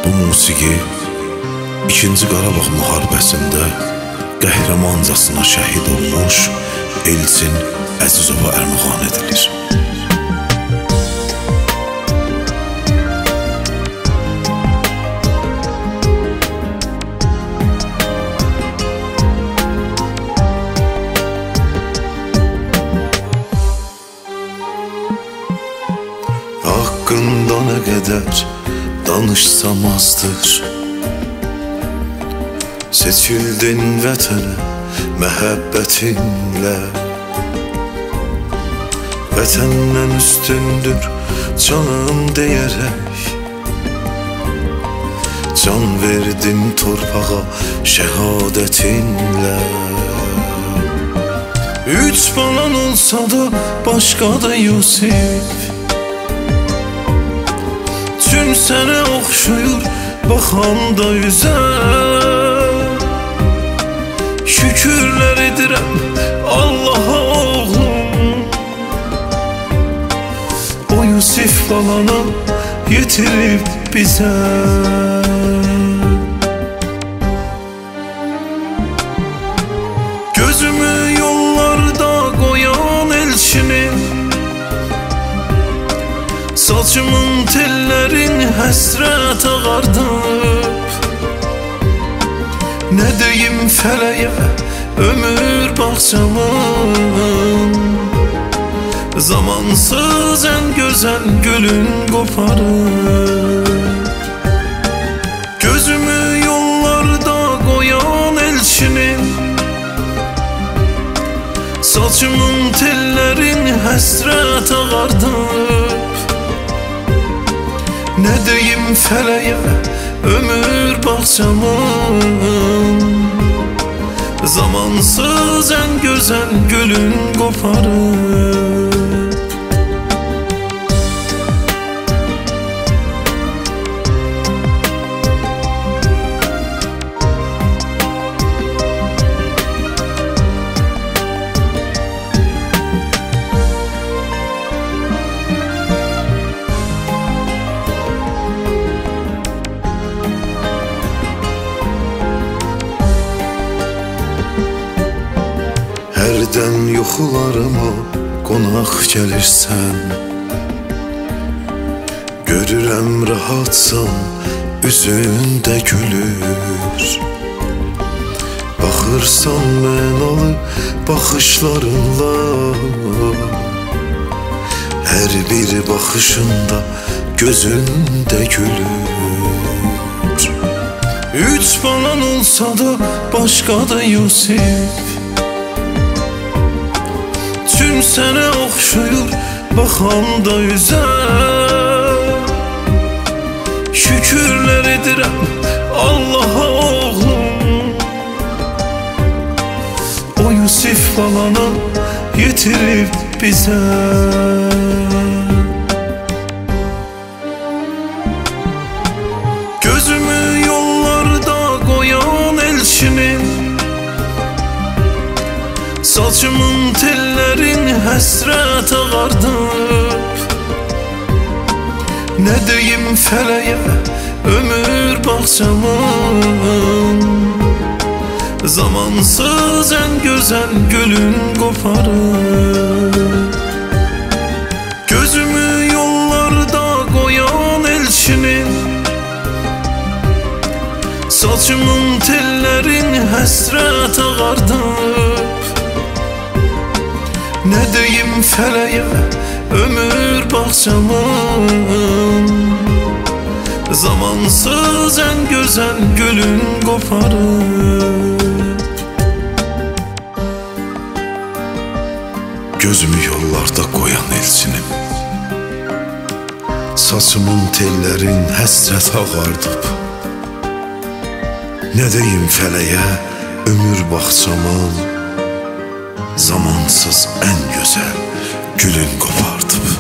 Bu musiqi 2-ci Qarabağ müharibəsində qəhrəmancasına şəhid olmuş Elçin Əzizova ərmağan edilir. Haqqında nə qədər danışsam azdır. Seçildin vətənə məhəbbətinlə. Vətəndən üstündür canım deyərək can verdin torpağa şəhadətinlə. Üç balan olsa da başqa da Yusif, tüm sənə oxşuyur baxanda üzə. Şükürlər edirəm Allaha oğlum, o Yusif balanı yetirib bizə. Gözümü yollarda qoyan elçinin, saçımın tellərin həsrət ağardıb. Nə deyim fələyə ömür bağçamın, zamansız ən gözəl gülün qoparıb. Gözümü yollarda qoyan elçinin, saçımın tellərin həsrət ağardıb. Nə deyim fələyə ömür bağçamın, zamansız ən gözəl gülün qoparıb. Hərdən yuxularıma qonaq gəlirsən, görürəm rahatsan, üzündə gülür. Baxırsan mənalı baxışlarınla, hər bir baxışında gözündə gülür. Üç balan olsa da başqa da Yusif, tüm sənə oxşuyur baxanda üzə. Şükürlər edirəm Allaha oğlum, o Yusif balanı yetirib bizə. Gözümü yollarda qoyan elçinin, saçımın tellərin həsrət ağardıb. Nə deyim fələyə ömür bağçamın, zamansız ən gözəl gülün qoparıb. Gözümü yollarda qoyan elçinin, saçımın tellərin həsrət ağardıb. Nə deyim fələyə ömür bağçamın, zamansız ən gözəl gülün qoparıb. Gözümü yollarda qoyan elçinim, saçımın tellərin həsrət ağardıb. Nə deyim fələyə ömür bağçamın, zamansız ən gözəl gülün qopardıb.